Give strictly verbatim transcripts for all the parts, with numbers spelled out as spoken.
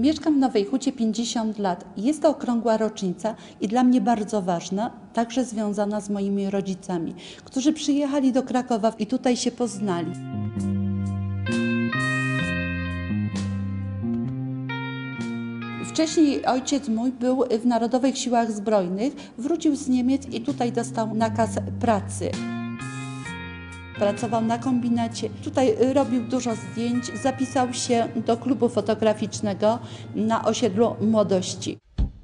Mieszkam w Nowej Hucie pięćdziesiąt lat. Jest to okrągła rocznica i dla mnie bardzo ważna, także związana z moimi rodzicami, którzy przyjechali do Krakowa i tutaj się poznali. Wcześniej ojciec mój był w Narodowych Siłach Zbrojnych, wrócił z Niemiec i tutaj dostał nakaz pracy. Pracował na kombinacie, tutaj robił dużo zdjęć, zapisał się do klubu fotograficznego na osiedlu Młodości.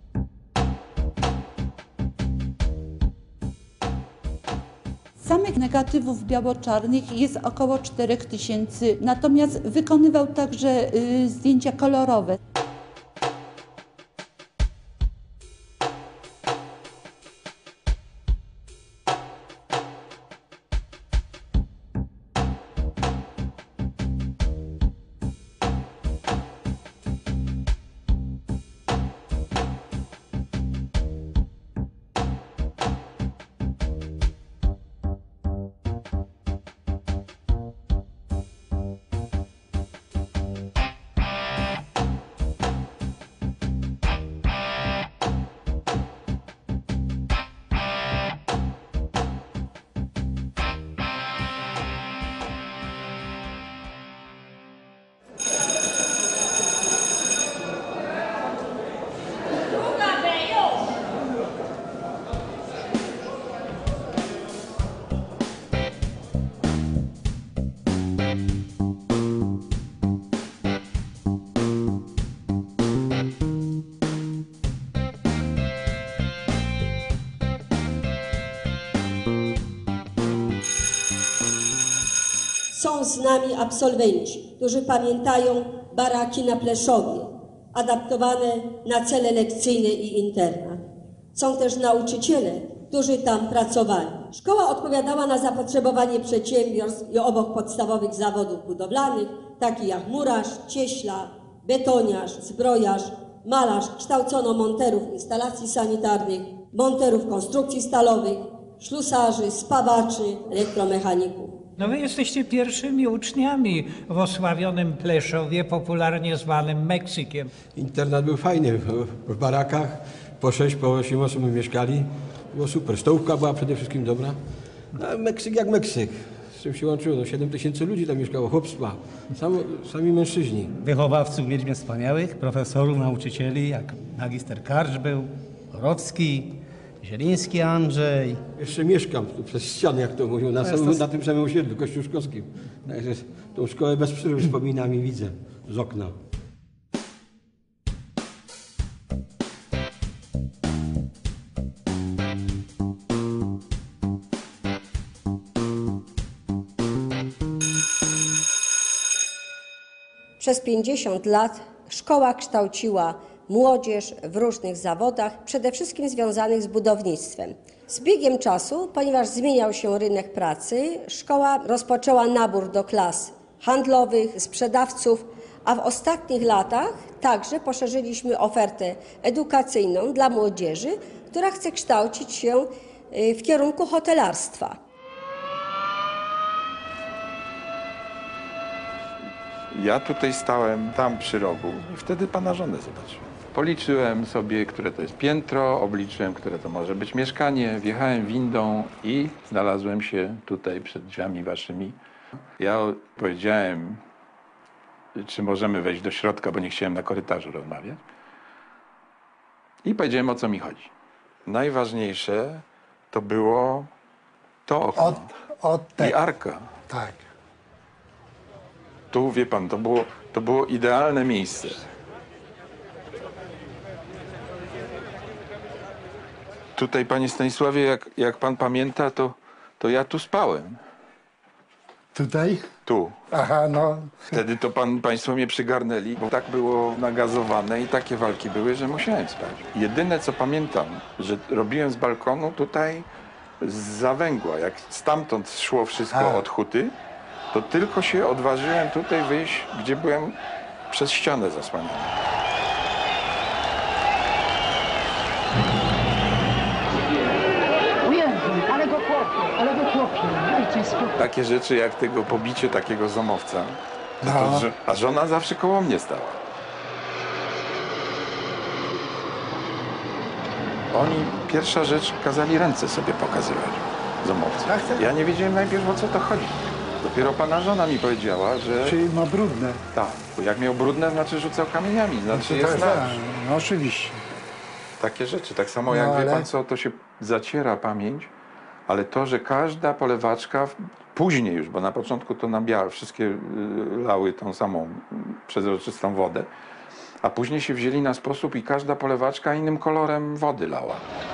Samych negatywów biało-czarnych jest około czterech tysięcy, natomiast wykonywał także y, zdjęcia kolorowe. Są z nami absolwenci, którzy pamiętają baraki na Pleszowie, adaptowane na cele lekcyjne i internat. Są też nauczyciele, którzy tam pracowali. Szkoła odpowiadała na zapotrzebowanie przedsiębiorstw i obok podstawowych zawodów budowlanych, takich jak murarz, cieśla, betoniarz, zbrojarz, malarz. Kształcono monterów instalacji sanitarnych, monterów konstrukcji stalowych, ślusarzy, spawaczy, elektromechaników. No wy jesteście pierwszymi uczniami w osławionym Pleszowie, popularnie zwanym Meksykiem. Internat był fajny, w barakach po sześć, po osiem osób mieszkali. Było super, stołówka była przede wszystkim dobra. A Meksyk jak Meksyk, z czym się łączyło, no siedem tysięcy ludzi tam mieszkało, chłopstwa, Sam, sami mężczyźni. Wychowawców mieliśmy wspaniałych, profesorów, nauczycieli, jak magister Karcz był, Borowski, Zieliński Andrzej. Jeszcze mieszkam tu przez ścianę, jak to mówią, na, No samym, to... na tym samym osiedlu kościuszkowskim. Także tą szkołę bez przerwy wspominam i widzę z okna. Przez pięćdziesiąt lat szkoła kształciła młodzież w różnych zawodach, przede wszystkim związanych z budownictwem. Z biegiem czasu, ponieważ zmieniał się rynek pracy, szkoła rozpoczęła nabór do klas handlowych, sprzedawców, a w ostatnich latach także poszerzyliśmy ofertę edukacyjną dla młodzieży, która chce kształcić się w kierunku hotelarstwa. Ja tutaj stałem tam przy rogu i wtedy pana żonę zobaczyłem. Policzyłem sobie, które to jest piętro, obliczyłem, które to może być mieszkanie, wjechałem windą i znalazłem się tutaj przed drzwiami waszymi. Ja powiedziałem, czy możemy wejść do środka, bo nie chciałem na korytarzu rozmawiać. I powiedziałem, o co mi chodzi. Najważniejsze to było to okno od, od te... i arka. Tak. Tu, wie pan, to było, to było idealne miejsce. Tutaj, panie Stanisławie, jak, jak pan pamięta, to, to ja tu spałem. Tutaj? Tu. Aha, no. Wtedy to pan, państwo mnie przygarnęli, bo tak było nagazowane i takie walki były, że musiałem spać. Jedyne, co pamiętam, że robiłem z balkonu tutaj z zawęgła. Jak stamtąd szło wszystko A. od huty, to tylko się odważyłem tutaj wyjść, gdzie byłem przez ścianę zasłaniany. Ale go chłopie, ale go chłopie, dajcie spokój. Takie rzeczy jak tego pobicie takiego zomowca, No. to, że, a żona zawsze koło mnie stała. Oni pierwsza rzecz kazali ręce sobie pokazywać zomowcy. Tak, tak. Ja nie wiedziałem najpierw, o co to chodzi. Dopiero pana żona mi powiedziała, że Czyli ma brudne. tak, bo jak miał brudne, znaczy rzucał kamieniami, znaczy Tak, jest tak, nasz. no oczywiście. Takie rzeczy. Tak samo No, jak wie ale- pan co, to się zaciera pamięć, ale to, że każda polewaczka, w- później już, bo na początku to na białe, wszystkie y, lały tą samą y, przezroczystą wodę, a później się wzięli na sposób i każda polewaczka innym kolorem wody lała.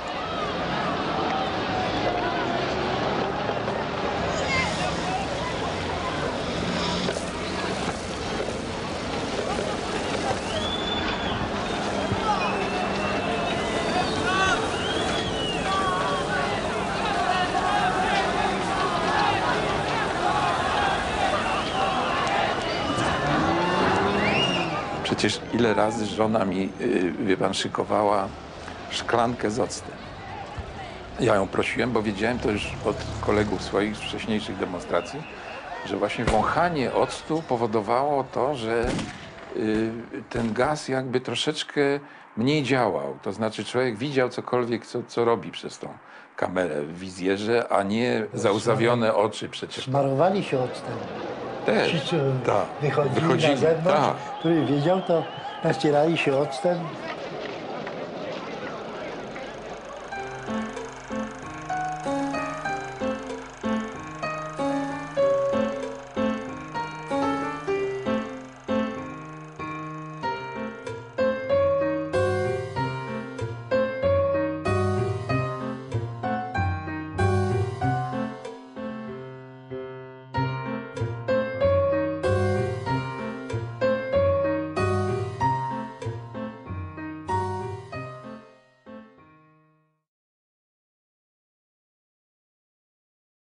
Przecież ile razy żona mi, yy, wie pan, szykowała szklankę z octem. Ja ją prosiłem, bo wiedziałem to już od kolegów swoich z wcześniejszych demonstracji, że właśnie wąchanie octu powodowało to, że yy, ten gaz jakby troszeczkę mniej działał. To znaczy człowiek widział cokolwiek, co, co robi przez tą kamerę w wizjerze, a nie zauzawione oczy przecież. Smarowali się octem. Też, Ci, co tak. wychodzili, Wychodzili, na zewnątrz, tak. który wiedział, to nacierali się octem.